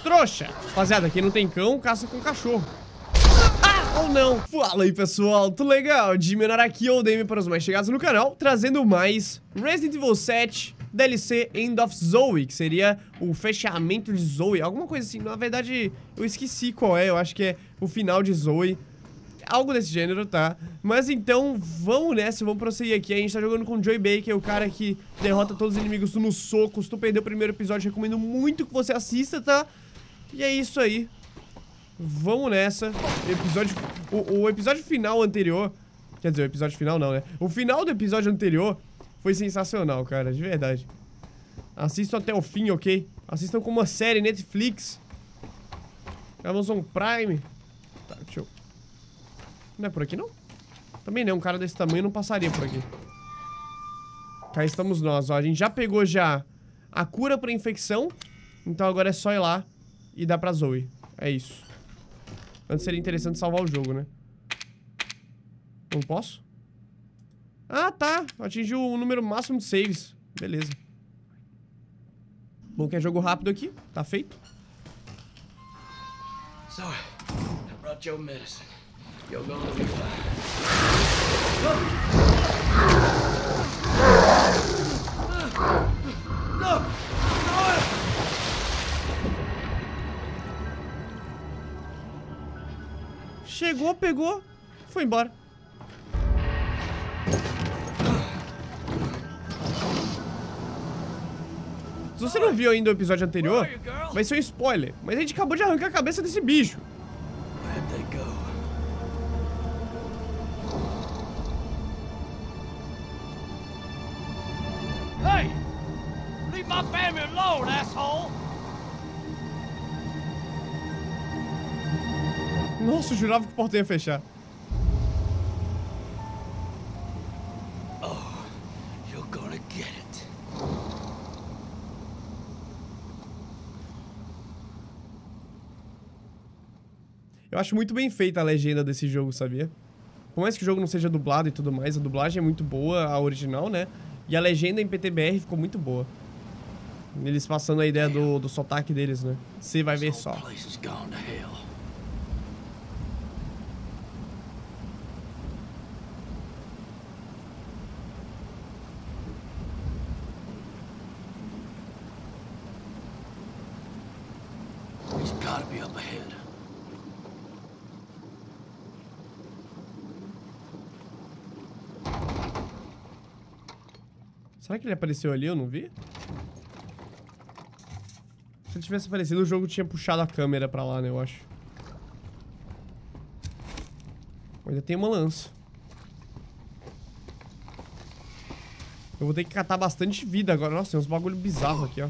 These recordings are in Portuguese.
trouxa. Rapaziada, quem não tem cão, caça com cachorro. Ou não. Fala aí, pessoal, tudo legal? Diminuir aqui o DM para os mais chegados no canal, trazendo mais Resident Evil 7 DLC End of Zoe, que seria o fechamento de Zoe, alguma coisa assim. Na verdade, eu esqueci qual é, eu acho que é o final de Zoe, algo desse gênero, tá? Mas então, vamos nessa, vamos prosseguir aqui. A gente tá jogando com o Joey Baker, o cara que derrota todos os inimigos no soco. Se tu perdeu o primeiro episódio, recomendo muito que você assista, tá? E é isso aí. Vamos nessa. O episódio final anterior... Quer dizer, o episódio final não, né? O final do episódio anterior foi sensacional, cara, de verdade. Assistam até o fim, ok? Assistam como uma série Netflix, Amazon Prime. Tá, deixa eu... Não é por aqui, não? Também não, um cara desse tamanho não passaria por aqui. Cá estamos nós, ó. A gente já pegou a cura pra infecção. Então agora é só ir lá e dar pra Zoe. É isso. Antes seria interessante salvar o jogo, né? Não posso? Ah, tá. Atingiu o número máximo de saves. Beleza. Bom que é jogo rápido aqui. Tá feito. So, I brought your medicine. You're gonna be fine. No! Chegou, pegou, foi embora. Se você não viu ainda o episódio anterior, vai ser um spoiler. Mas a gente acabou de arrancar a cabeça desse bicho. Where'd they go? Hey! Leave my family alone, asshole! Nossa, eu jurava que o portão ia fechar. Oh, you're gonna get it. Eu acho muito bem feita a legenda desse jogo, sabia? Por mais que o jogo não seja dublado e tudo mais, a dublagem é muito boa, a original, né? E a legenda em PTBR ficou muito boa. Eles passando a ideia do sotaque deles, né? Você vai ver só. He's gotta be up ahead. Será que ele apareceu ali? Eu não vi? Se ele tivesse aparecido, o jogo tinha puxado a câmera pra lá, né? Eu acho. Ainda tem uma lança. Eu vou ter que catar bastante vida agora. Nossa, tem uns bagulho bizarro aqui, ó.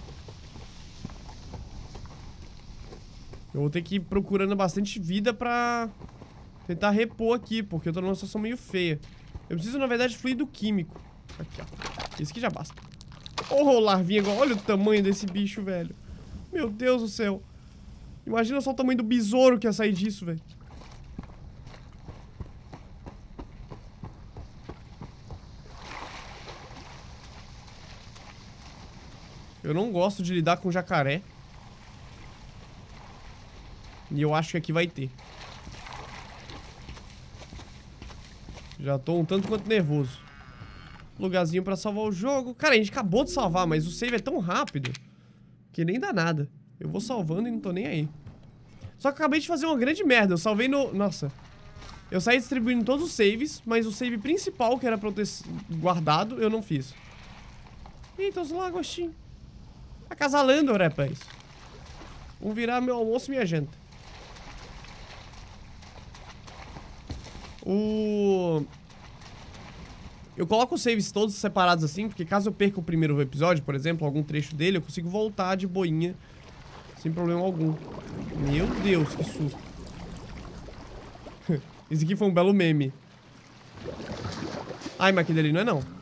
Eu vou ter que ir procurando bastante vida pra tentar repor aqui, porque eu tô numa situação meio feia. Eu preciso, na verdade, de fluido químico. Aqui, ó. Isso aqui já basta. Oh, larvinha agora. Olha o tamanho desse bicho, velho. Meu Deus do céu. Imagina só o tamanho do besouro que ia sair disso, velho. Eu não gosto de lidar com jacaré. E eu acho que aqui vai ter. Já tô um tanto quanto nervoso. Lugarzinho pra salvar o jogo. Cara, a gente acabou de salvar, mas o save é tão rápido que nem dá nada. Eu vou salvando e não tô nem aí. Só que eu acabei de fazer uma grande merda. Eu salvei no... Nossa. Eu saí distribuindo todos os saves, mas o save principal, que era pra eu ter guardado, eu não fiz. Eita, os lagostinhos. Acasalando, rapaz. Vamos virar meu almoço e minha janta. Eu coloco os saves todos separados assim, porque caso eu perca o primeiro episódio, por exemplo, algum trecho dele, eu consigo voltar de boinha sem problema algum. Meu Deus, que susto. Esse aqui foi um belo meme. Ai, mas aquele ali não é não.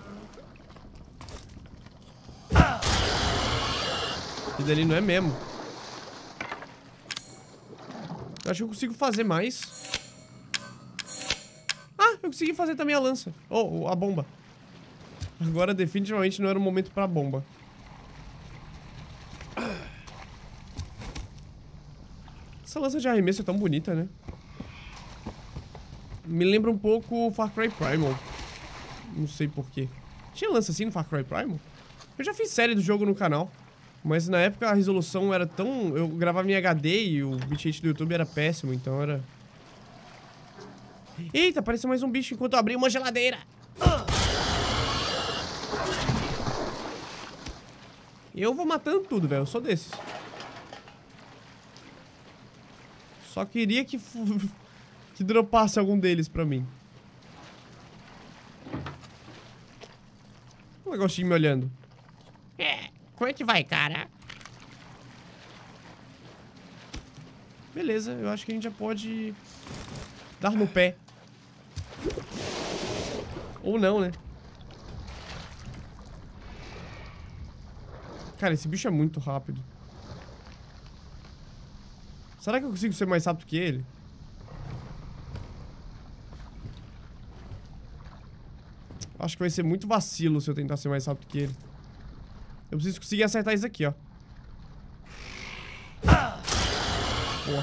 Aquele ali não é mesmo. Eu acho que eu consigo fazer mais. Eu consegui fazer também a lança. Oh, a bomba. Agora definitivamente não era o momento pra bomba. Essa lança de arremesso é tão bonita, né? Me lembra um pouco o Far Cry Primal. Não sei porquê. Tinha lança assim no Far Cry Primal? Eu já fiz série do jogo no canal. Mas na época a resolução era tão... Eu gravava em HD e o bitrate do YouTube era péssimo, então era... Eita, apareceu mais um bicho enquanto eu abri uma geladeira. Eu vou matando tudo, velho. Eu sou desses. Só queria que dropasse algum deles pra mim. Um negócio me olhando. Como é que vai, cara? Beleza, eu acho que a gente já pode dar no pé. Ou não, né? Cara, esse bicho é muito rápido. Será que eu consigo ser mais rápido que ele? Acho que vai ser muito vacilo se eu tentar ser mais rápido que ele. Eu preciso conseguir acertar isso aqui, ó. Boa.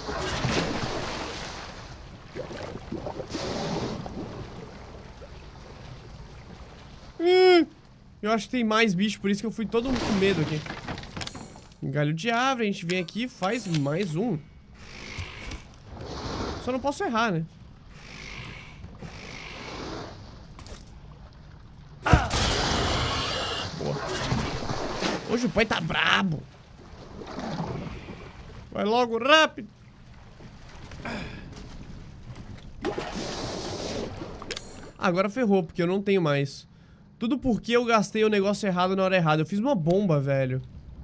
Eu acho que tem mais bicho, por isso que eu fui todo com medo aqui. Um galho de árvore, a gente vem aqui e faz mais um. Só não posso errar, né? Boa. Hoje o pai tá brabo. Vai logo, rápido. Agora ferrou, porque eu não tenho mais. Tudo porque eu gastei o negócio errado na hora errada. Eu fiz uma bomba, velho.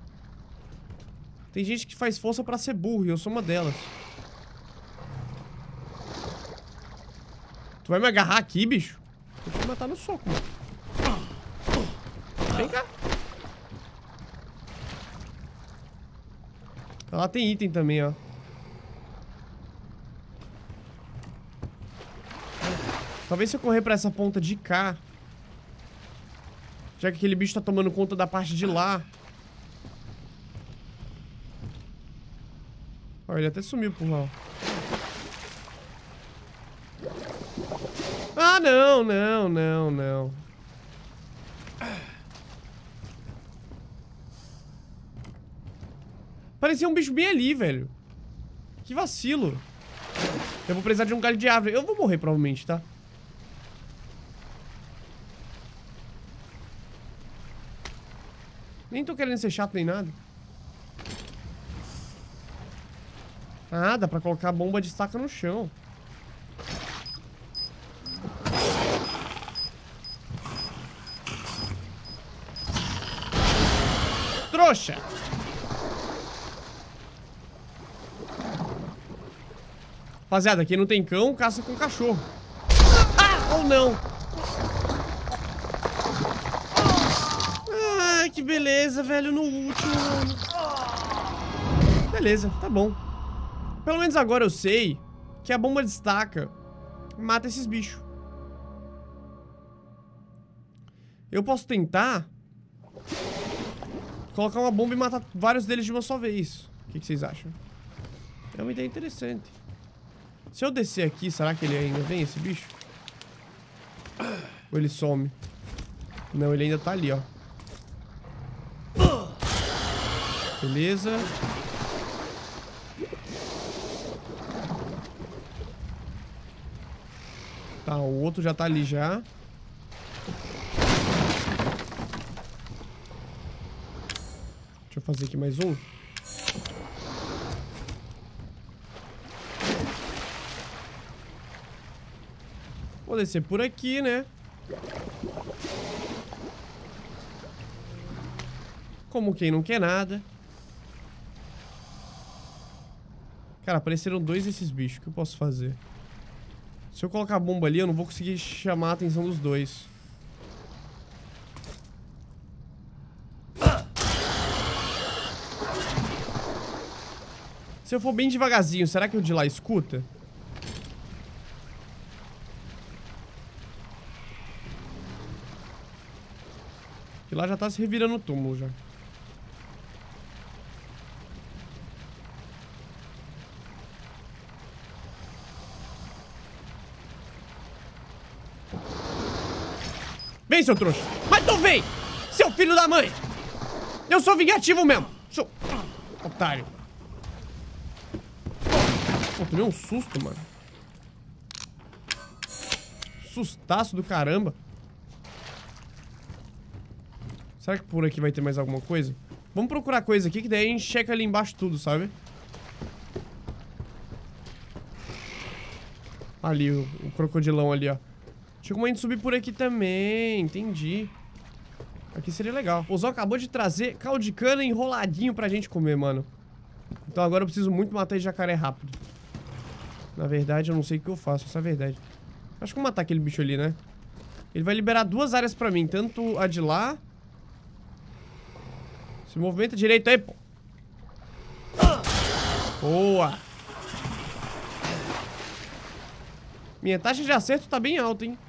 Tem gente que faz força pra ser burro e eu sou uma delas. Tu vai me agarrar aqui, bicho? Vou te matar no soco, mano. Vem cá. Lá tem item também, ó. Talvez se eu correr pra essa ponta de cá, já que aquele bicho tá tomando conta da parte de lá. Ó, ele até sumiu por lá. Ah, não, não, não, não. Parecia um bicho bem ali, velho. Que vacilo. Eu vou precisar de um galho de árvore. Eu vou morrer provavelmente, tá? Nem tô querendo ser chato nem nada. Ah, dá pra colocar a bomba de estaca no chão. Trouxa! Rapaziada, aqui não tem cão, caça com cachorro. Ah, ou não. Ah, que beleza, velho, no último. Beleza, tá bom. Pelo menos agora eu sei que a bomba de estaca mata esses bichos. Eu posso tentar colocar uma bomba e matar vários deles de uma só vez. O que vocês acham? É uma ideia interessante. Se eu descer aqui, será que ele ainda vem, esse bicho? Ou ele some? Não, ele ainda tá ali, ó. Beleza. Tá, o outro já tá ali já. Deixa eu fazer aqui mais um. Vou descer por aqui, né? Como quem não quer nada. Cara, apareceram dois desses bichos. O que eu posso fazer? Se eu colocar a bomba ali, eu não vou conseguir chamar a atenção dos dois. Se eu for bem devagarzinho, será que o de lá escuta? Que lá já tá se revirando no túmulo já. Vem, seu trouxa. Mas tu vem, seu filho da mãe. Eu sou vingativo mesmo. Sou otário. Pô, tomei um susto, mano. Sustaço do caramba. Será que por aqui vai ter mais alguma coisa? Vamos procurar coisa aqui, que daí a gente checa ali embaixo tudo, sabe? Ali, o crocodilão ali, ó. Tinha como a gente subir por aqui também, entendi. Aqui seria legal. O Zó acabou de trazer caldo de cana enroladinho pra gente comer, mano. Então agora eu preciso muito matar esse jacaré rápido. Na verdade, eu não sei o que eu faço, essa é a verdade. Acho que eu vou matar aquele bicho ali, né? Ele vai liberar 2 áreas pra mim, tanto a de lá... Se movimenta direito aí, pô. Boa. Minha taxa de acerto tá bem alta, hein?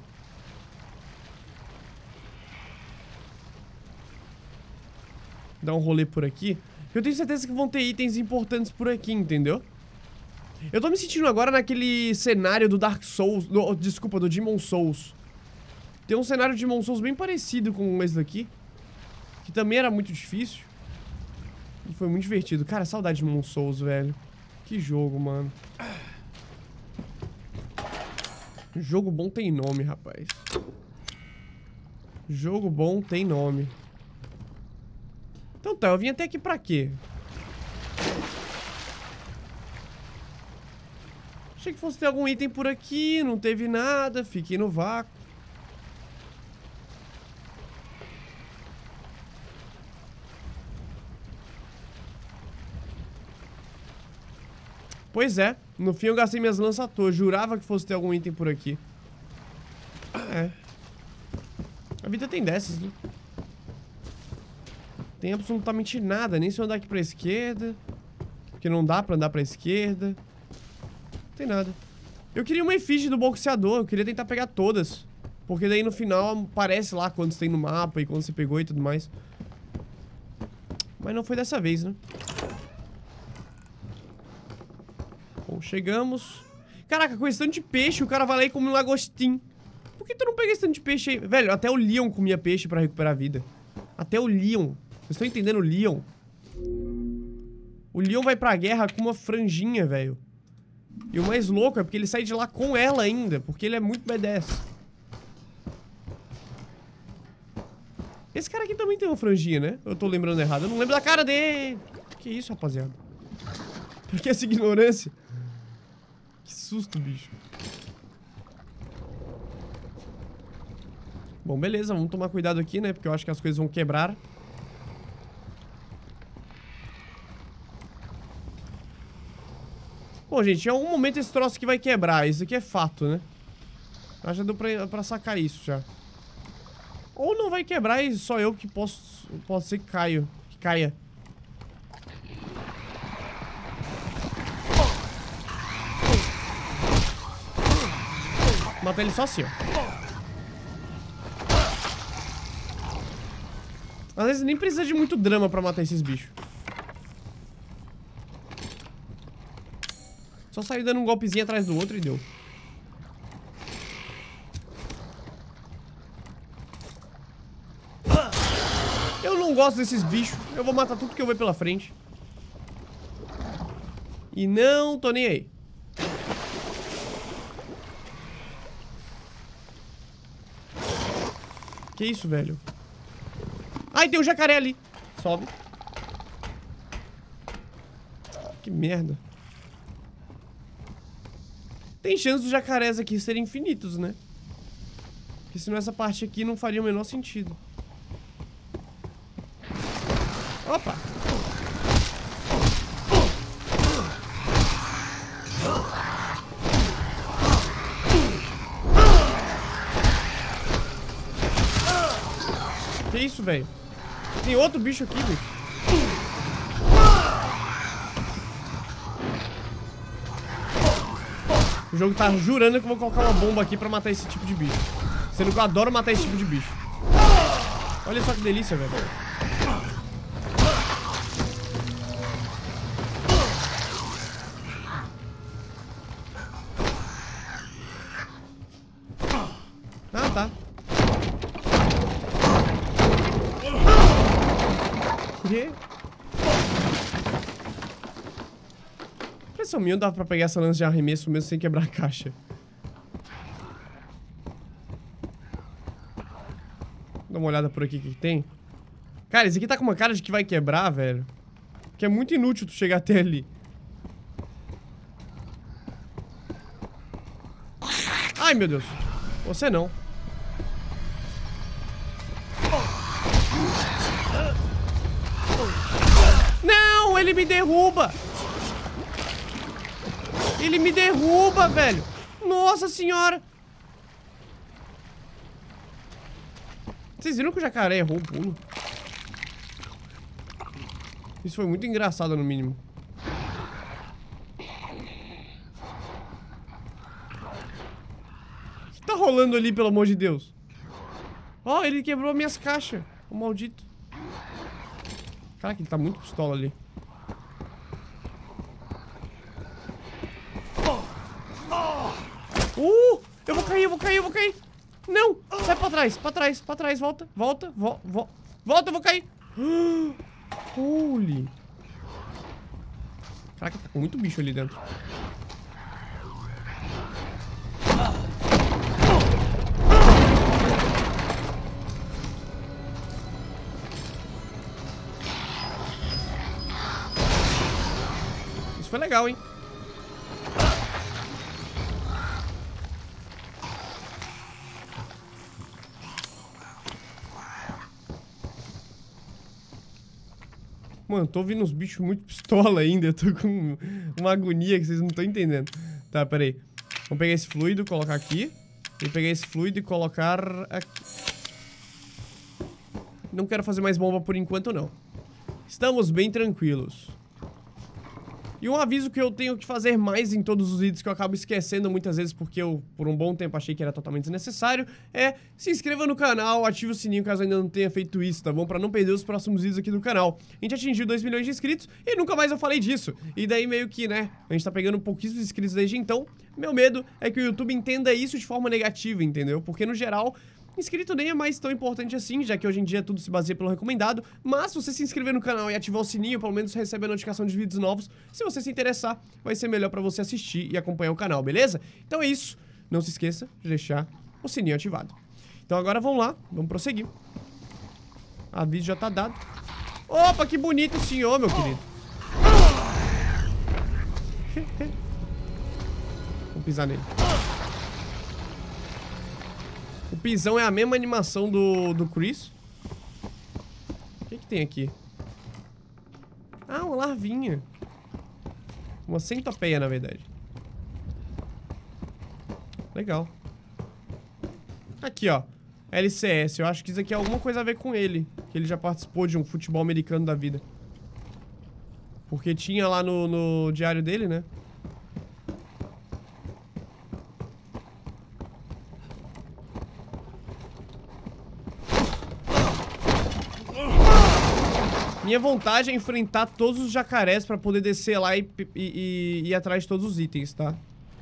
Dar um rolê por aqui. Eu tenho certeza que vão ter itens importantes por aqui, entendeu? Eu tô me sentindo agora naquele cenário do Dark Souls... desculpa, do Demon Souls. Tem um cenário de Demon Souls bem parecido com esse daqui. Que também era muito difícil. E foi muito divertido. Cara, saudade de Demon Souls, velho. Que jogo, mano. Jogo bom tem nome, rapaz. Jogo bom tem nome. Então tá, eu vim até aqui pra quê? Achei que fosse ter algum item por aqui, não teve nada, fiquei no vácuo. Pois é, no fim eu gastei minhas lanças à toa, jurava que fosse ter algum item por aqui. É. A vida tem dessas, né? Tem absolutamente nada, nem se eu andar aqui pra esquerda. Porque não dá pra andar pra esquerda. Não tem nada. Eu queria uma efígie do boxeador, eu queria tentar pegar todas. Porque daí no final aparece lá quantos tem no mapa e quando você pegou e tudo mais. Mas não foi dessa vez, né? Bom, chegamos. Caraca, com esse tanto de peixe, o cara vai lá e come um lagostim. Por que tu não pega esse tanto de peixe aí? Velho, até o Leon comia peixe pra recuperar a vida. Até o Leon. Vocês estão entendendo o Leon? O Leon vai pra guerra com uma franjinha, velho. E o mais louco é porque ele sai de lá com ela ainda. Porque ele é muito badass. Esse cara aqui também tem uma franjinha, né? Eu tô lembrando errado. Eu não lembro da cara dele. Que isso, rapaziada? Por que essa ignorância? Que susto, bicho. Bom, beleza. Vamos tomar cuidado aqui, né? Porque eu acho que as coisas vão quebrar. Bom, gente, em algum momento esse troço aqui vai quebrar. Isso aqui é fato, né? Já deu pra sacar isso, já. Ou não vai quebrar e só eu que posso ser que caia. Mata ele só assim, ó. Às vezes nem precisa de muito drama pra matar esses bichos. Só sair dando um golpezinho atrás do outro e deu. Eu não gosto desses bichos. Eu vou matar tudo que eu ver pela frente. E não tô nem aí. Que isso, velho? Ai, tem um jacaré ali. Sobe. Que merda. Tem chance dos jacarés aqui serem infinitos, né? Porque senão essa parte aqui não faria o menor sentido. Opa! Que isso, velho? Tem outro bicho aqui, bicho. O jogo tá jurando que eu vou colocar uma bomba aqui pra matar esse tipo de bicho. Sendo que eu adoro matar esse tipo de bicho. Olha só que delícia, velho. Ah, tá. Impressão minha, dava pra pegar essa lança de arremesso mesmo sem quebrar a caixa. Dá uma olhada por aqui, o que tem? Cara, esse aqui tá com uma cara de que vai quebrar, velho. Que é muito inútil tu chegar até ali. Ai, meu Deus. Você não. Não, ele me derruba. Ele me derruba, velho. Nossa senhora. Vocês viram que o jacaré errou o pulo? Isso foi muito engraçado, no mínimo. O que tá rolando ali, pelo amor de Deus? Ó, ele quebrou minhas caixas. O maldito. Caraca, ele tá muito pistola ali. Eu vou cair, eu vou cair, eu vou cair. Não, sai pra trás, volta, volta, eu vou cair. Holy. Caraca, tá com muito bicho ali dentro. Isso foi legal, hein? Mano, tô ouvindo uns bichos muito pistola ainda. Eu tô com uma agonia que vocês não estão entendendo. Tá, pera aí. Vamos pegar esse fluido, colocar aqui. E pegar esse fluido e colocar aqui. Não quero fazer mais bomba por enquanto, não. Estamos bem tranquilos. E um aviso que eu tenho que fazer mais em todos os vídeos, que eu acabo esquecendo muitas vezes porque eu, por um bom tempo, achei que era totalmente desnecessário, é se inscreva no canal, ative o sininho caso ainda não tenha feito isso, tá bom? Pra não perder os próximos vídeos aqui do canal. A gente atingiu 2 milhões de inscritos e nunca mais eu falei disso. E daí meio que, né, a gente tá pegando pouquíssimos inscritos desde então. Meu medo é que o YouTube entenda isso de forma negativa, entendeu? Porque no geral... inscrito nem é mais tão importante assim, já que hoje em dia tudo se baseia pelo recomendado. Mas se você se inscrever no canal e ativar o sininho, pelo menos recebe a notificação de vídeos novos. Se você se interessar, vai ser melhor pra você assistir e acompanhar o canal, beleza? Então é isso. Não se esqueça de deixar o sininho ativado. Então agora vamos lá, vamos prosseguir. A vídeo já tá dado. Opa, que bonito o senhor, meu querido. Vamos pisar nele. O pisão é a mesma animação do Chris. O que tem aqui? Ah, uma larvinha. Uma centopeia, na verdade. Legal. Aqui, ó. LCS. Eu acho que isso aqui é alguma coisa a ver com ele. Que ele já participou de um futebol americano da vida. Porque tinha lá no diário dele, né? Minha vontade é enfrentar todos os jacarés pra poder descer lá e ir atrás de todos os itens, tá?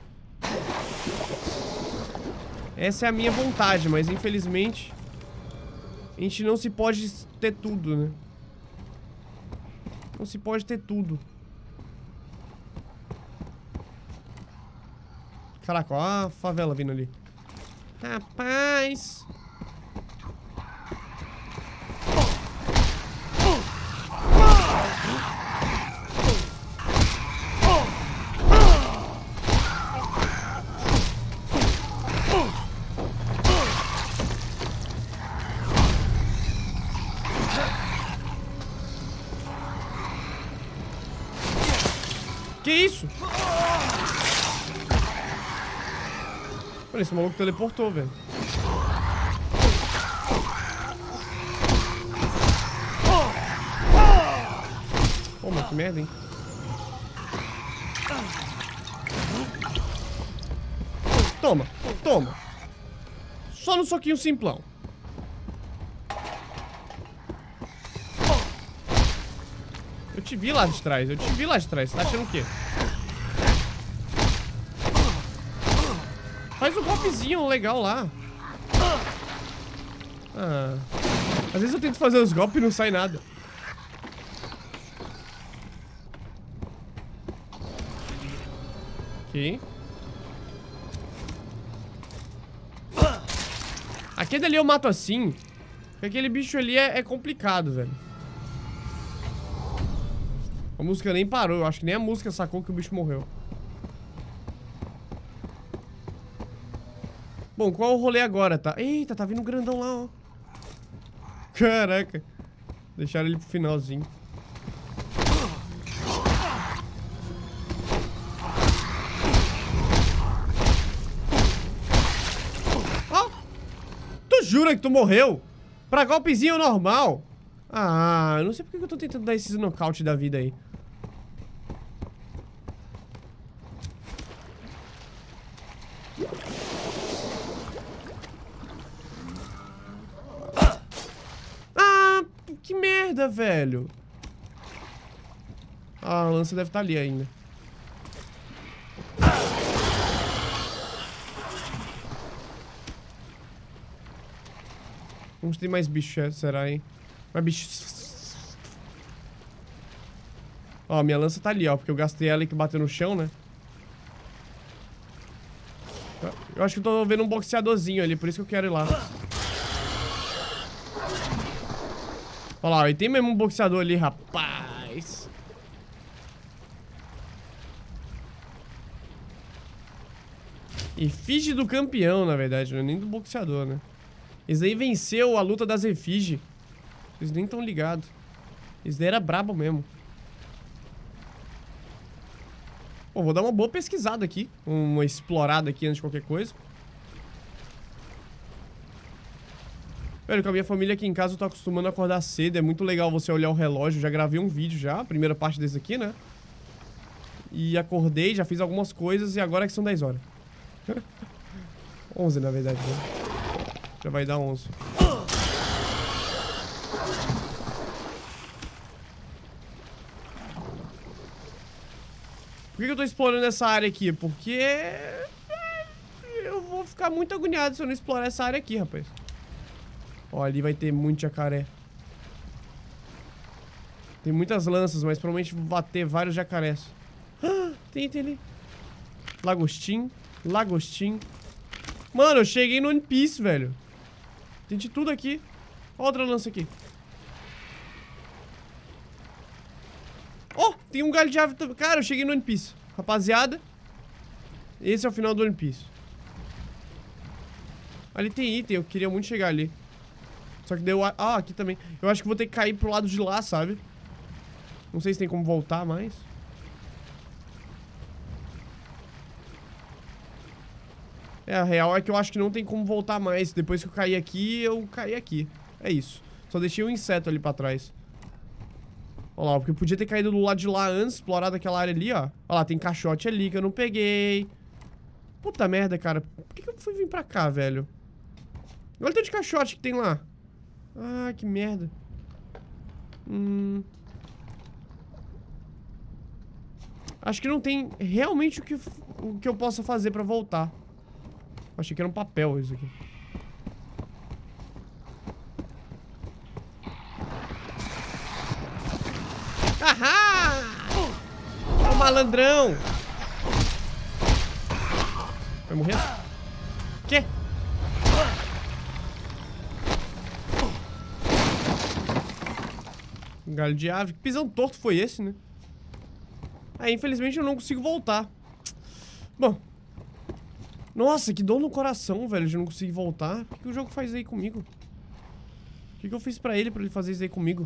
Essa é a minha vontade, mas infelizmente a gente não se pode ter tudo, né? Não se pode ter tudo. Caraca, ó a favela vindo ali. Rapaz... Que isso? Olha, esse maluco teleportou, velho. Pô, mas que merda, hein? Toma, toma. Só no soquinho simplão. Eu te vi lá de trás, Você tá achando o quê? Faz um golpezinho legal lá. Ah. Às vezes eu tento fazer os golpes e não sai nada. Ok. Aquele ali eu mato assim. Porque aquele bicho ali é complicado, velho. A música nem parou. Eu acho que nem a música sacou que o bicho morreu. Bom, qual é o rolê agora, tá? Eita, tá vindo um grandão lá, ó. Caraca. Deixaram ele pro finalzinho. Ó. Tu jura que tu morreu? Pra golpezinho normal. Ah, eu não sei porque que eu tô tentando dar esses nocaute da vida aí. Que merda, velho. Ah, a lança deve estar ali ainda. Vamos ter mais bichos, será, hein? Mais bichos. Ó, minha lança tá ali, ó. Porque eu gastei ela e que bateu no chão, né? Eu acho que eu tô vendo um boxeadorzinho ali, por isso que eu quero ir lá. Olha lá, e tem mesmo um boxeador ali, rapaz. Efígie do campeão, na verdade, não é nem do boxeador, né? Esse daí venceu a luta das efígie. Vocês nem estão ligados. Esse daí era brabo mesmo. Pô, vou dar uma boa pesquisada aqui. Uma explorada aqui antes de qualquer coisa. Velho, com a minha família aqui em casa eu tô acostumando a acordar cedo. É muito legal você olhar o relógio. Já gravei um vídeo já, a primeira parte desse aqui, né? E acordei, já fiz algumas coisas e agora é que são 10 horas. 11 na verdade, né? Já vai dar 11. Por que eu tô explorando essa área aqui? Porque eu vou ficar muito agoniado se eu não explorar essa área aqui, rapaz. Ó, ali vai ter muito jacaré. Tem muitas lanças, mas provavelmente vai ter vários jacarés. Ah, tem ali. Lagostim. Lagostim. Mano, eu cheguei no One Piece, velho. Tem de tudo aqui. Ó, outra lança aqui. Oh, tem um galho de ave também. Cara, eu cheguei no One Piece. Rapaziada, esse é o final do One Piece. Ali tem item, eu queria muito chegar ali. Só que deu... Ah, aqui também. Eu acho que vou ter que cair pro lado de lá, sabe? Não sei se tem como voltar mais. É, a real é que eu acho que não tem como voltar mais. Depois que eu caí aqui, eu caí aqui. É isso. Só deixei um inseto ali pra trás. Olha lá, porque eu podia ter caído do lado de lá antes, explorado aquela área ali, ó. Olha lá, tem caixote ali que eu não peguei. Puta merda, cara. Por que eu fui vir pra cá, velho? Olha o tanto de caixote que tem lá. Ah, que merda. Acho que não tem realmente o que eu possa fazer pra voltar. Achei que era um papel isso aqui. Ahá! É o malandrão! Vai morrer? Quê? Um galho de ave. Que pisão torto foi esse, né? Infelizmente eu não consigo voltar. Bom. Nossa, que dor no coração, velho, de não conseguir voltar. O que o jogo faz aí comigo? O que eu fiz pra ele fazer isso aí comigo?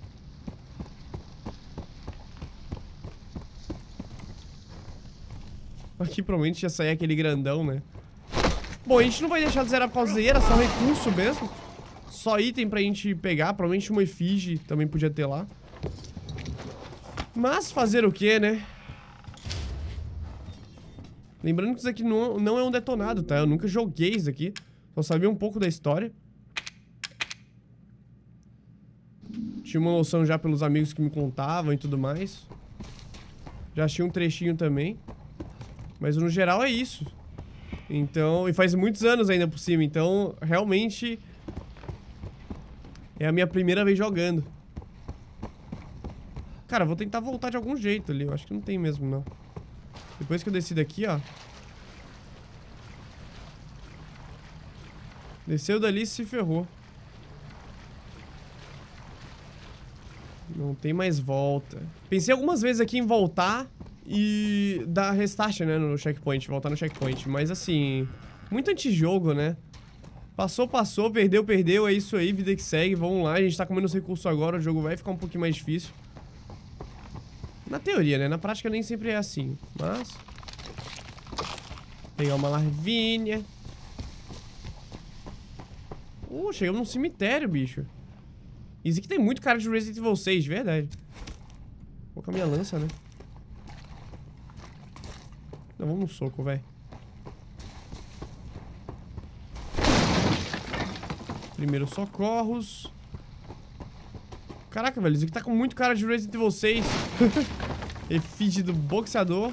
Aqui provavelmente ia sair aquele grandão, né? Bom, a gente não vai deixar de zerar por causa dele, era só recurso mesmo. Só item pra gente pegar, provavelmente uma efígie também podia ter lá. Mas fazer o que, né? Lembrando que isso aqui não é um detonado, tá? Eu nunca joguei isso aqui. Só sabia um pouco da história. Tinha uma noção já pelos amigos que me contavam e tudo mais. Já achei um trechinho também. Mas no geral é isso. Então, e faz muitos anos ainda por cima. Então, realmente é a minha primeira vez jogando. Cara, vou tentar voltar de algum jeito ali. Eu acho que não tem mesmo, não. Depois que eu desci daqui, ó. Desceu dali e se ferrou. Não tem mais volta. Pensei algumas vezes aqui em voltar e dar restart, né, no checkpoint. Voltar no checkpoint. Mas assim, muito antijogo, né? Passou, passou, perdeu, perdeu. É isso aí, vida que segue. Vamos lá, a gente tá comendo os recursos agora. O jogo vai ficar um pouquinho mais difícil. Na teoria, né? Na prática nem sempre é assim. Mas... pegar uma larvinha. Chegamos num cemitério, bicho. Isso aqui tem muito cara de Resident Evil 6, de verdade. Vou com a minha lança, né? Não, vamos no soco, velho. Primeiro socorros. Caraca, velho, isso aqui tá com muito cara de Resident Evil 6. Efígie do boxeador.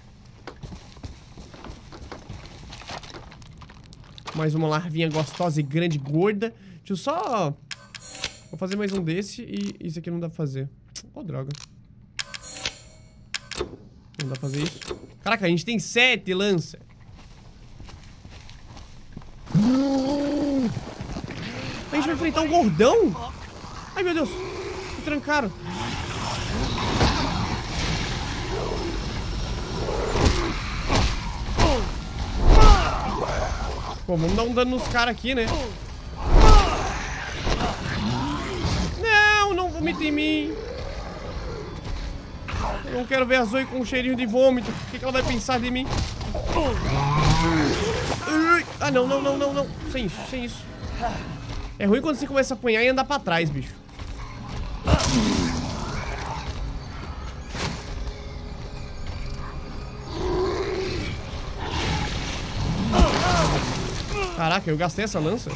Mais uma larvinha gostosa e grande, gorda. Deixa eu só... vou fazer mais um desse e isso aqui não dá pra fazer. Oh, droga. Não dá pra fazer isso. Caraca, a gente tem 7 lança. A gente vai enfrentar um gordão? Ai, meu Deus. Me trancaram. Pô, vamos dar um dano nos caras aqui, né? Não, não vomita em mim. Eu não quero ver a Zoe com um cheirinho de vômito. O que ela vai pensar de mim? Ah, não, não, não, não, não. Sem isso, sem isso. É ruim quando você começa a apanhar e andar pra trás, bicho. Caraca, eu gastei essa lança?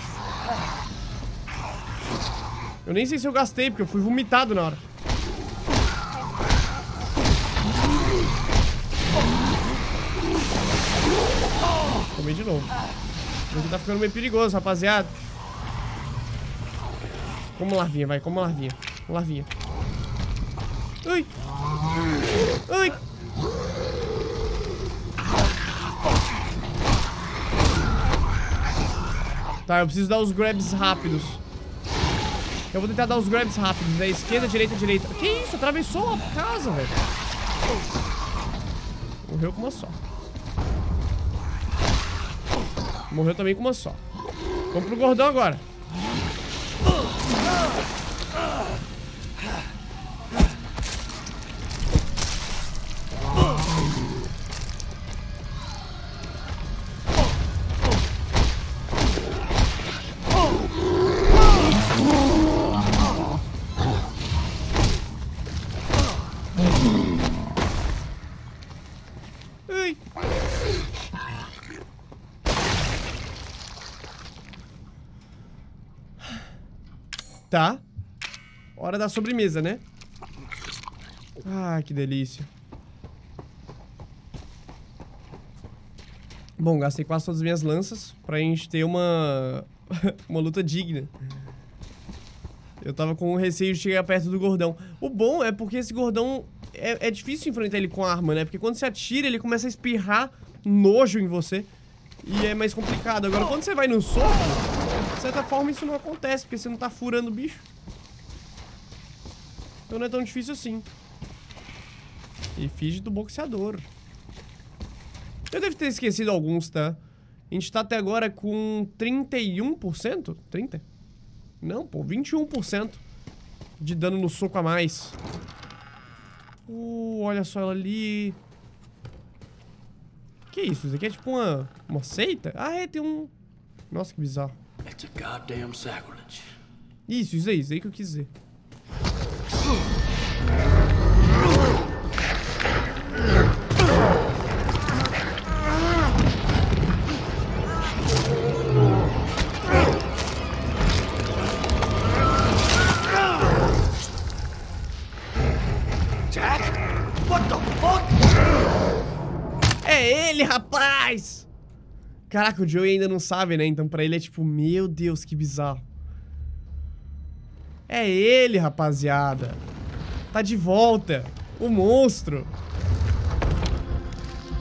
Eu nem sei se eu gastei, porque eu fui vomitado na hora. Tomei de novo. Isso aqui tá ficando meio perigoso, rapaziada. Como larvinha, vai, como larvinha. Como larvinha. Ui! Ui! Tá, eu preciso dar os grabs rápidos. Eu vou tentar dar os grabs rápidos, né? Esquerda, direita, direita. Que isso? Atravessou a casa, velho. Morreu com uma só. Morreu também com uma só. Vamos pro gordão agora. Tá. Hora da sobremesa, né? Ah, que delícia. Bom, gastei quase todas as minhas lanças pra gente ter uma uma luta digna. Eu tava com receio de chegar perto do gordão. O bom é porque esse gordão é difícil enfrentar ele com arma, né? Porque quando você atira, ele começa a espirrar nojo em você. E é mais complicado. Agora, quando você vai no soco, de certa forma isso não acontece, porque você não tá furando o bicho. Então não é tão difícil assim. Efígie do boxeador. Eu devo ter esquecido alguns, tá? A gente tá até agora com 31%? 30%? Não, pô, 21% de dano no soco a mais. Olha só ela ali. Que isso? Isso aqui é tipo uma seita? Ah, é, tem um... Nossa, que bizarro. It's a goddamn sacrilege. Isso aí que eu quis dizer. Jack? What the fuck? É ele, rapaz! Caraca, o Joey ainda não sabe, né? Então pra ele é tipo, meu Deus, que bizarro. É ele, rapaziada. Tá de volta. O monstro.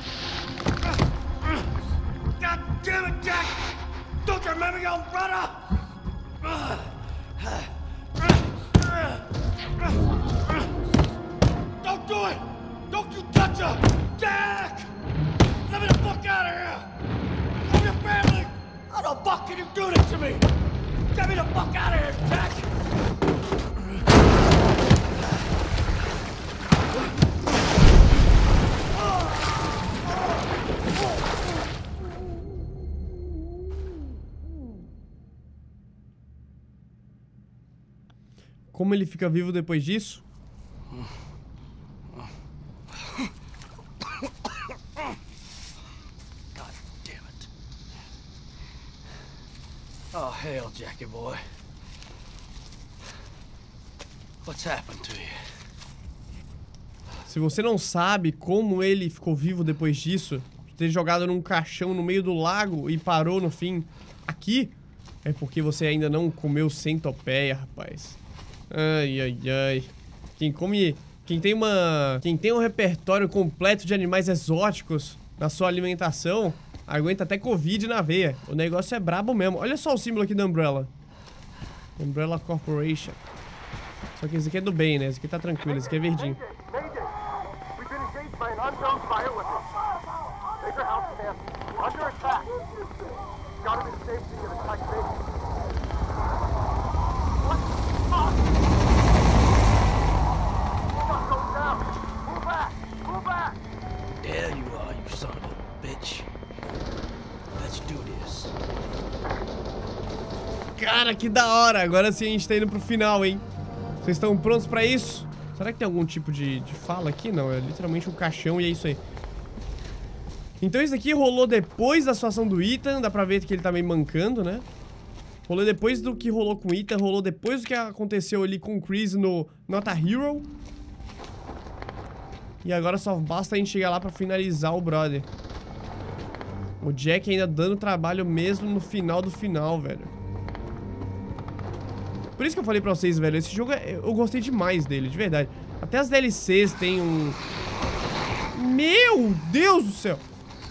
remember your brother? Don't do it! Don't you touch her! Jack! Let me the fuck out of here! I'm your family! How the fuck can you do this to me? Get me the fuck out of here, Jack! Como ele fica vivo depois disso? God damn it. Oh, hell, Jackie boy. What's happened to you? Se você não sabe como ele ficou vivo depois disso, de ter jogado num caixão no meio do lago e parou no fim aqui, é porque você ainda não comeu centopeia, rapaz. Ai, ai, ai. Quem tem um repertório completo de animais exóticos na sua alimentação, aguenta até Covid na veia. O negócio é brabo mesmo. Olha só o símbolo aqui da Umbrella. Umbrella Corporation. Só que esse aqui é do bem, né? Esse aqui tá tranquilo, esse aqui é verdinho. There you are, you son of a bitch. Let's do this. Cara, que da hora! Agora sim a gente tá indo pro final, hein? Vocês estão prontos pra isso? Será que tem algum tipo de fala aqui? Não, é literalmente um caixão e é isso aí. Então isso aqui rolou depois da situação do Ethan. Dá pra ver que ele tá meio mancando, né? Rolou depois do que rolou com o Ethan. Rolou depois do que aconteceu ali com o Chris no Not a Hero. E agora só basta a gente chegar lá pra finalizar o brother. O Jack ainda dando trabalho mesmo no final do final, velho. Por isso que eu falei pra vocês, velho, esse jogo, eu gostei demais dele, de verdade. Até as DLCs tem um... Meu Deus do céu!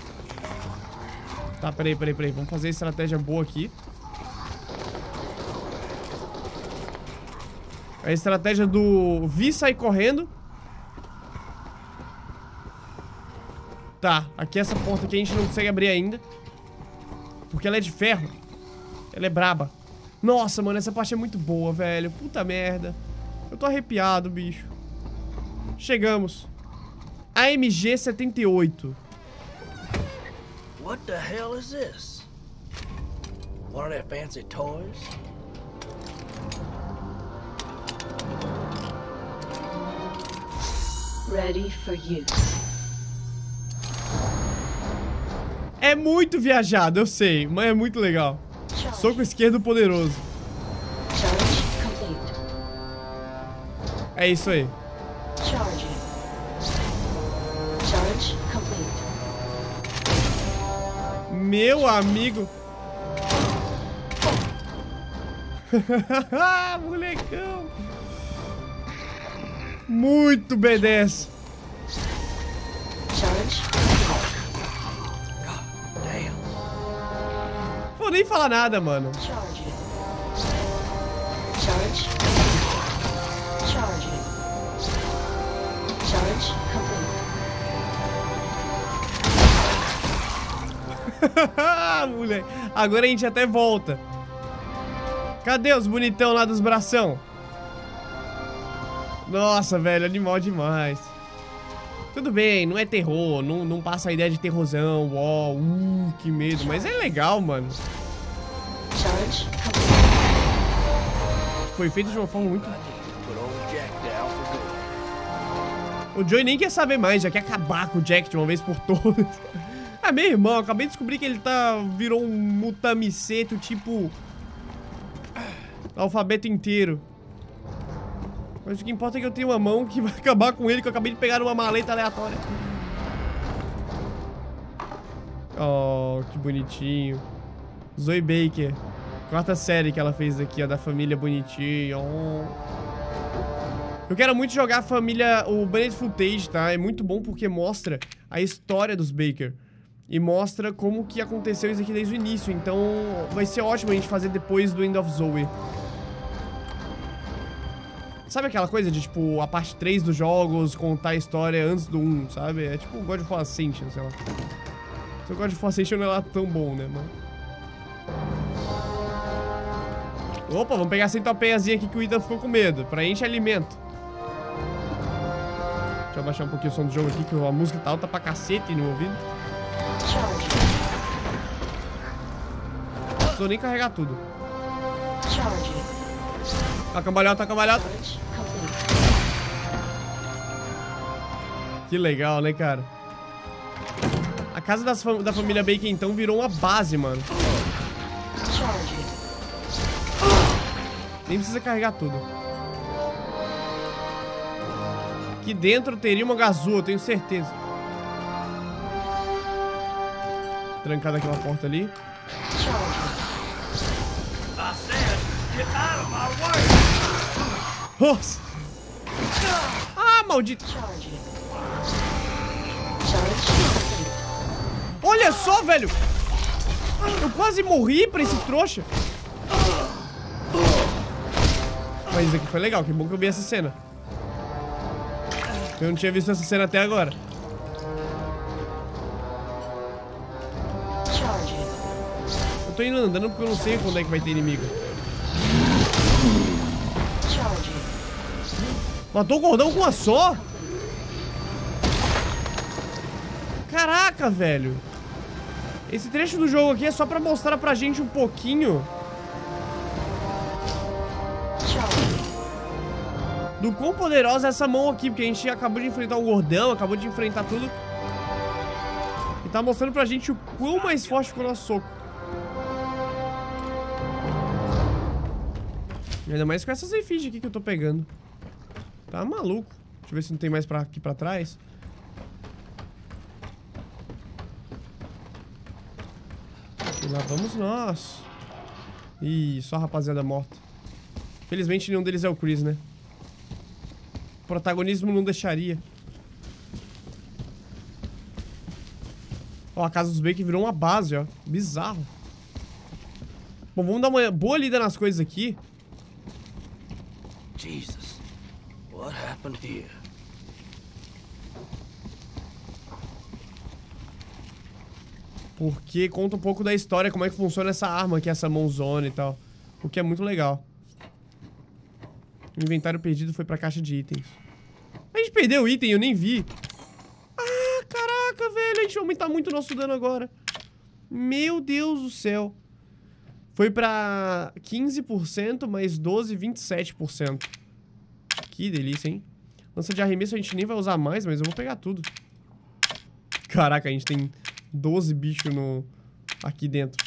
Tá, peraí. Vamos fazer a estratégia boa aqui. A estratégia do Vi sair correndo. Tá, aqui essa porta aqui a gente não consegue abrir ainda. Porque ela é de ferro. Ela é braba. Nossa, mano, essa parte é muito boa, velho. Puta merda. Eu tô arrepiado, bicho. Chegamos. AMG 78. What the hell is this? One of their fancy toys? Ready for use. É muito viajado, eu sei, mas é muito legal. Soco esquerdo poderoso. Charge complete. É isso aí. Charging. Charge complete. Meu amigo. Molecão. Muito B10. Charge. Damn. Vou nem falar nada, mano. Charging. Charge. Charging. Charge complete. Moleque. Agora a gente até volta. Cadê os bonitão lá dos bração? Nossa, velho, animal demais. Tudo bem, não é terror, não passa a ideia de terrorzão, uau, que medo, mas é legal, mano. Charge complete. Foi feito de uma forma muito... Put old Jack down for good. O Joey nem quer saber mais, já quer acabar com o Jack de uma vez por todas. Ah, meu irmão, eu acabei de descobrir que ele virou um mutamiceto, tipo... alfabeto inteiro. Mas o que importa é que eu tenho uma mão que vai acabar com ele, que eu acabei de pegar numa maleta aleatória. Oh, que bonitinho. Zoe Baker. Quarta série que ela fez aqui, ó, da família bonitinha. Oh. Eu quero muito jogar a família, o Benefit Footage, tá? É muito bom porque mostra a história dos Baker. E mostra como que aconteceu isso aqui desde o início. Então vai ser ótimo a gente fazer depois do End of Zoe. Sabe aquela coisa de, tipo, a parte 3 dos jogos, contar a história antes do 1, sabe? É tipo o God of War Ascension, sei lá. O God of War Ascension não é lá tão bom, né, mano? Opa, vamos pegar a centopeiazinha aqui que o Ethan ficou com medo. Pra encher alimento. Deixa eu abaixar um pouquinho o som do jogo aqui, que a música tá alta pra cacete no ouvido. Charge. Não precisou nem carregar tudo. Charge. Tá cambalhota, tá cambalhota. Charge complete. Que legal, né, cara? A casa da família Baker, então, virou uma base, mano. Charge. Nem precisa carregar tudo. Aqui dentro teria uma gazua, eu tenho certeza. Trancada aquela porta ali. Charge. I said, get out of my way! Nossa! Ah, maldito! Charge. Charge complete. Olha só, velho! Eu quase morri pra esse trouxa. Mas isso aqui foi legal, que bom que eu vi essa cena. Eu não tinha visto essa cena até agora. Charge. Eu tô indo andando porque eu não sei quando é que vai ter inimigo. Charge. Matou o gordão com uma só? Caraca, velho. Esse trecho do jogo aqui é só pra mostrar pra gente um pouquinho do quão poderosa é essa mão aqui, porque a gente acabou de enfrentar o gordão, acabou de enfrentar tudo. E tá mostrando pra gente o quão mais forte ficou o nosso soco. Ainda mais com essas efígies aqui que eu tô pegando. Tá maluco. Deixa eu ver se não tem mais aqui pra trás. E lá vamos nós. Ih, só rapaziada morta. Felizmente nenhum deles é o Chris, né? O protagonismo não deixaria. Ó, a casa dos Baker virou uma base, ó. Bizarro. Bom, vamos dar uma boa lida nas coisas aqui. Jesus, what happened here? Porque conta um pouco da história, como é que funciona essa arma aqui, essa mãozona e tal. O que é muito legal. O inventário perdido foi pra caixa de itens. A gente perdeu o item, eu nem vi. Ah, caraca, velho. A gente vai aumentar muito o nosso dano agora. Meu Deus do céu. Foi pra 15%, mais 12, 27%. Que delícia, hein? Lança de arremesso a gente nem vai usar mais, mas eu vou pegar tudo. Caraca, a gente tem 12 bichos aqui dentro.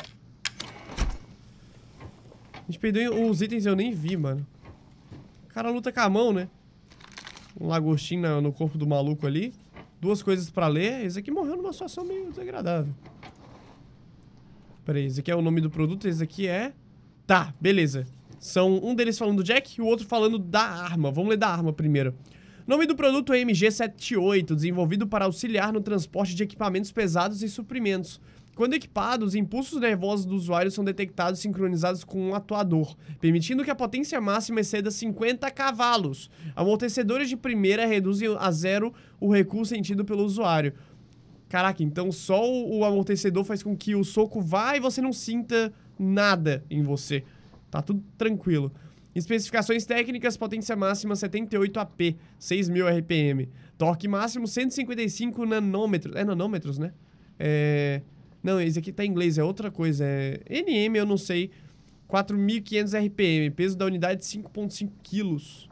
A gente perdeu os itens, eu nem vi, mano. O cara luta com a mão, né? Um lagostinho no corpo do maluco ali. Duas coisas pra ler. Esse aqui morreu numa situação meio desagradável. Pera aí, esse aqui é o nome do produto, esse aqui é... Tá, beleza. São um deles falando do Jack e o outro falando da arma. Vamos ler da arma primeiro. O nome do produto é MG78, desenvolvido para auxiliar no transporte de equipamentos pesados e suprimentos. Quando equipado, os impulsos nervosos do usuário são detectados e sincronizados com um atuador, permitindo que a potência máxima exceda 50 cavalos. Amortecedores de primeira reduzem a zero o recuo sentido pelo usuário. Caraca, então só o amortecedor faz com que o soco vá e você não sinta nada em você. Tá tudo tranquilo. Especificações técnicas, potência máxima 78 AP, 6.000 RPM. Torque máximo 155 nanômetros. É nanômetros, né? Não, esse aqui tá em inglês, é outra coisa. É NM, eu não sei. 4.500 RPM. Peso da unidade 5,5 quilos.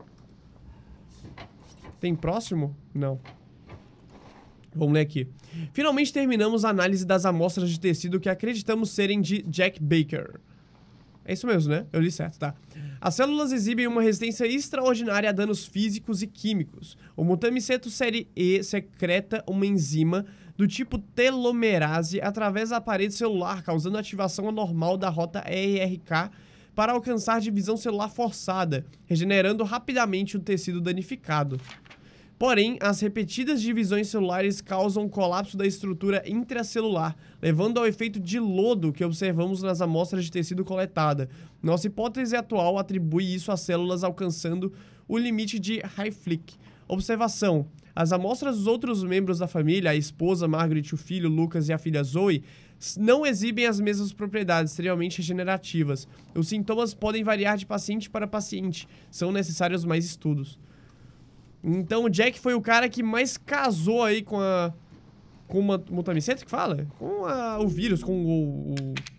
Tem próximo? Não. Vamos ler aqui. Finalmente terminamos a análise das amostras de tecido que acreditamos serem de Jack Baker. É isso mesmo, né? Eu li certo, tá? As células exibem uma resistência extraordinária a danos físicos e químicos. O mutamiceto série E secreta uma enzima do tipo telomerase através da parede celular, causando ativação anormal da rota ERK para alcançar divisão celular forçada, regenerando rapidamente o tecido danificado. Porém, as repetidas divisões celulares causam colapso da estrutura intracelular, levando ao efeito de lodo que observamos nas amostras de tecido coletada. Nossa hipótese atual atribui isso às células alcançando o limite de Hayflick. Observação: as amostras dos outros membros da família, a esposa Margaret, o filho Lucas e a filha Zoe, não exibem as mesmas propriedades extremamente regenerativas. Os sintomas podem variar de paciente para paciente. São necessários mais estudos. Então o Jack foi o cara que mais casou aí com a... Com uma mutamiceta que fala? Com o vírus, com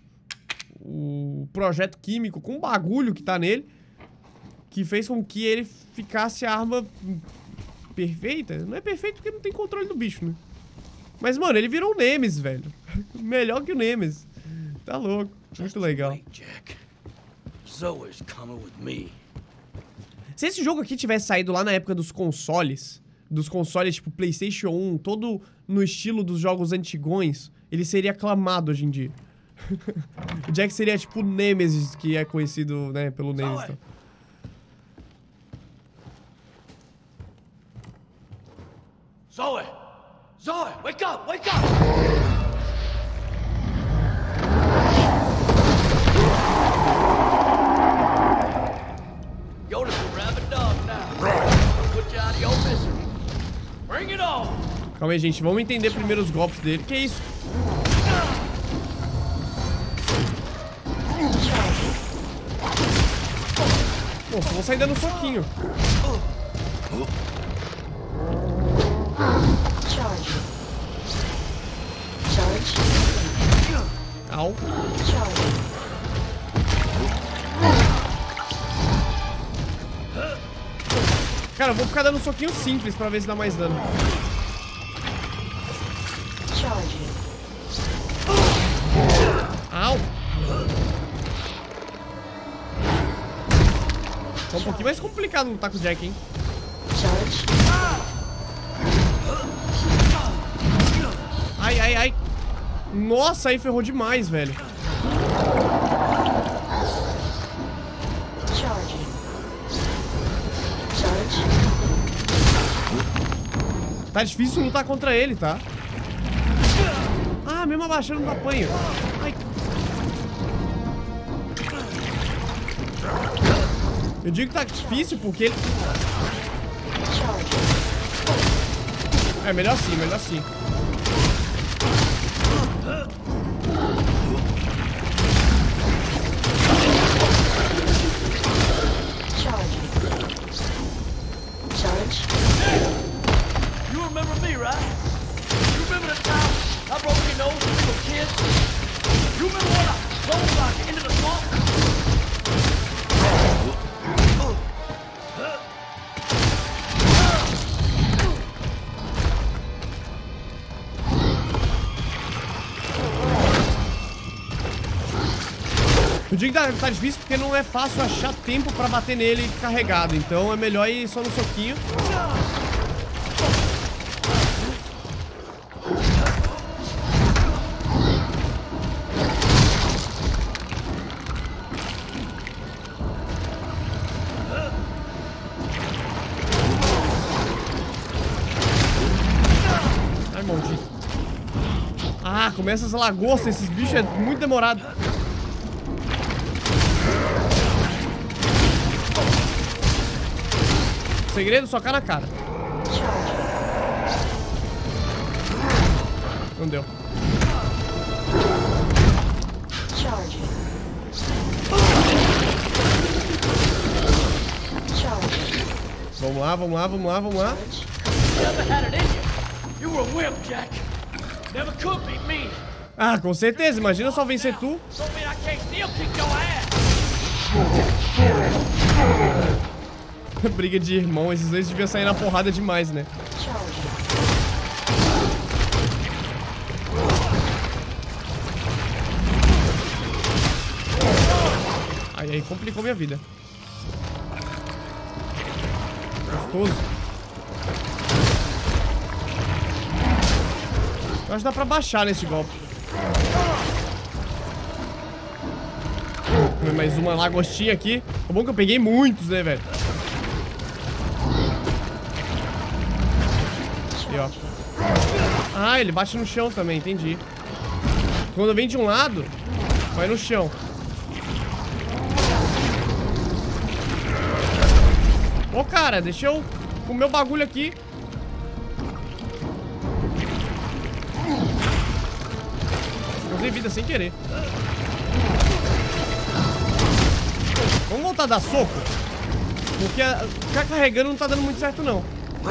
o projeto químico, com o bagulho que tá nele. Que fez com que ele ficasse a arma perfeita. Não é perfeito porque não tem controle do bicho, né? Mas, mano, ele virou um Nemesis, velho. Melhor que o Nemesis. Tá louco. Muito legal. Se esse jogo aqui tivesse saído lá na época dos consoles tipo PlayStation 1, todo no estilo dos jogos antigões, ele seria aclamado hoje em dia. O Jack seria tipo o Nemesis, que é conhecido, né, pelo Nemesis. Então. Zoe! Zoe, wake up! Wake up! You're just a rabid dog now. Put you out of your misery. Bring it on! Calma aí, gente. Vamos entender primeiro os golpes dele. Que isso? Nossa, vou sair dando um soquinho. Au. Cara, eu vou ficar dando um soquinho simples pra ver se dá mais dano. Au. Tá um pouquinho mais complicado lutar com o Jack, hein? Ai, ai, ai. Nossa, aí ferrou demais, velho. Tá difícil lutar contra ele, tá? Ah, mesmo abaixando não apanha. Ai. Eu digo que tá difícil porque ele... É, melhor assim, melhor assim. You remember me, right? You remember the time I broke your nose when you were a kid? You remember when I rolled like into the swamp? Eu digo que tá difícil porque não é fácil achar tempo pra bater nele carregado. Então é melhor ir só no soquinho. Ai, maldito. Ah, começa as lagostas. Esses bichos é muito demorado. Segredo, socar na cara. Não deu. Vamos lá, vamos lá, vamos lá, vamos lá. Ah, com certeza. Imagina só vencer tu. Briga de irmão, esses dois deviam sair na porrada demais, né? Aí complicou minha vida. Gostoso. Eu acho que dá pra baixar nesse golpe. Mais uma lagostinha aqui. É bom que eu peguei muitos, né, velho? Aí, ó. Ah, ele bate no chão também, entendi. Quando vem de um lado, vai no chão. Ô, cara, deixa eu comer o bagulho aqui. Usei vida sem querer. Vamos voltar a dar soco? Porque ficar carregando não tá dando muito certo, não.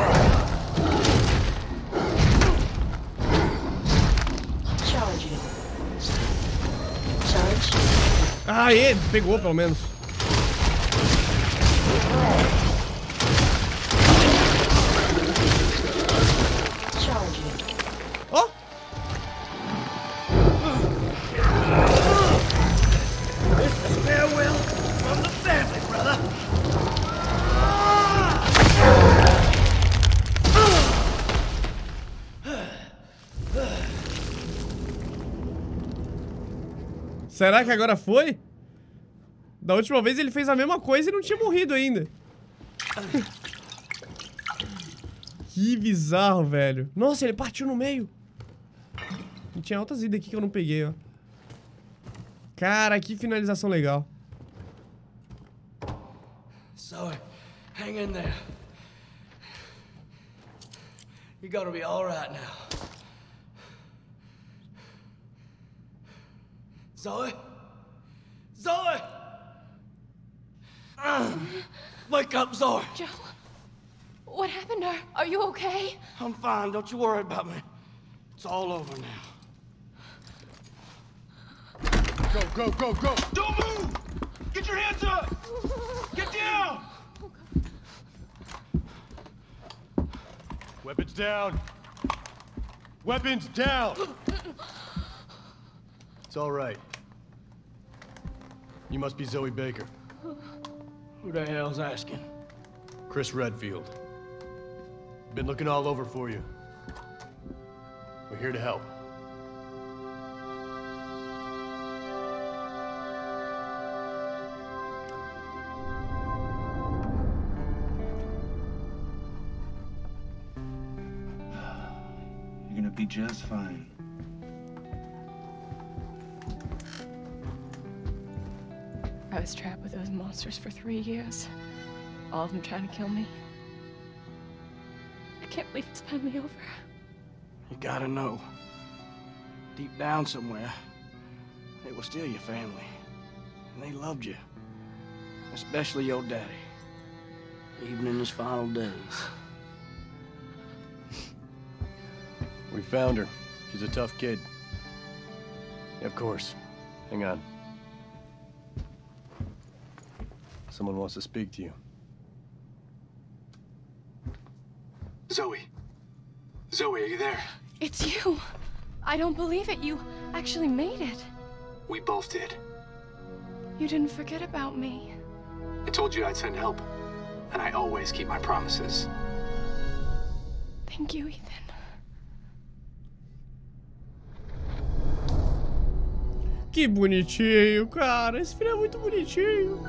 Aê, pegou pelo menos. Ó! Farewell from the family, brother. Será que agora foi? Da última vez ele fez a mesma coisa e não tinha morrido ainda. Que bizarro, velho. Nossa, ele partiu no meio. E tinha altas vidas aqui que eu não peguei, ó. Cara, que finalização legal. Zoe, hang in there. You're gonna be all right now. Zoe? Zoe! Wake up, Zoe! Joe, what happened to her? Are you okay? I'm fine, don't you worry about me. It's all over now. Go, go, go, go! Don't move! Get your hands up! Get down! Weapons down! Weapons down! It's all right. You must be Zoe Baker. Who the hell's asking? Chris Redfield. Been looking all over for you. We're here to help. You're gonna be just fine. I was trapped with those monsters for 3 years. All of them trying to kill me. I can't believe it's finally over. You gotta know. Deep down somewhere, they were still your family. And they loved you. Especially your daddy. Even in his final days. We found her. She's a tough kid. Of course. Hang on. Someone wants to speak to you. Zoe. Zoe, are you there? It's you. I don't believe it. You actually made it. We both did. You didn't forget about me. I told you I'd send help. And I always keep my promises. Thank you, Ethan. Que bonitinho, cara. Esse filho é muito bonitinho.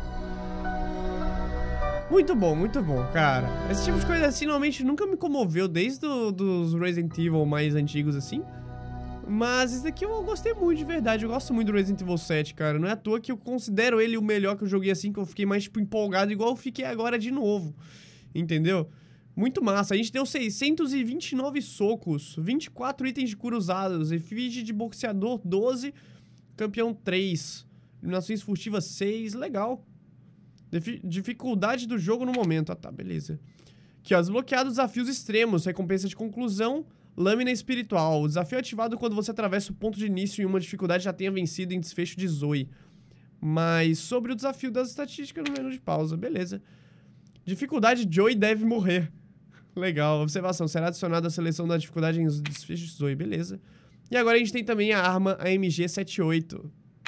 Muito bom, cara. Esse tipo de coisa assim normalmente nunca me comoveu desde dos Resident Evil mais antigos assim. Mas esse daqui eu gostei muito de verdade. Eu gosto muito do Resident Evil 7, cara. Não é à toa que eu considero ele o melhor que eu joguei assim, que eu fiquei mais tipo empolgado, igual eu fiquei agora de novo. Entendeu? Muito massa. A gente deu 629 socos, 24 itens de cura usados, efígie de boxeador 12, campeão 3, eliminações furtivas 6, legal. Dificuldade do jogo no momento. Ah, tá, beleza. Aqui, ó, desbloqueado desafios extremos, recompensa de conclusão, lâmina espiritual. O desafio é ativado quando você atravessa o ponto de início em uma dificuldade já tenha vencido em desfecho de Zoe. Mas sobre o desafio das estatísticas no menu de pausa, beleza. Dificuldade, Joey deve morrer. Legal, observação, será adicionada a seleção da dificuldade em desfecho de Zoe, beleza. E agora a gente tem também a arma AMG-78.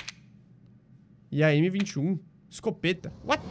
E a M21. Escopeta. What?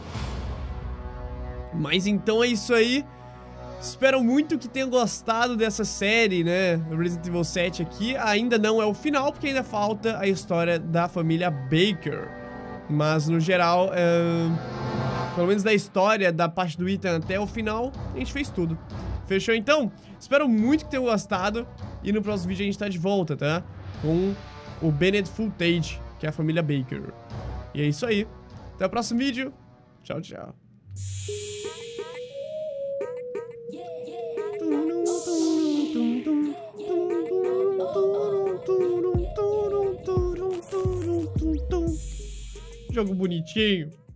Mas então é isso aí. Espero muito que tenham gostado dessa série, né? Resident Evil 7 aqui. Ainda não é o final, porque ainda falta a história da família Baker. Mas, no geral, pelo menos da história, da parte do Ethan até o final, a gente fez tudo. Fechou então? Espero muito que tenham gostado. E no próximo vídeo a gente tá de volta, tá? Com o Bennett Footage, que é a família Baker. E é isso aí. Até o próximo vídeo. Tchau, tchau. Jogo bonitinho.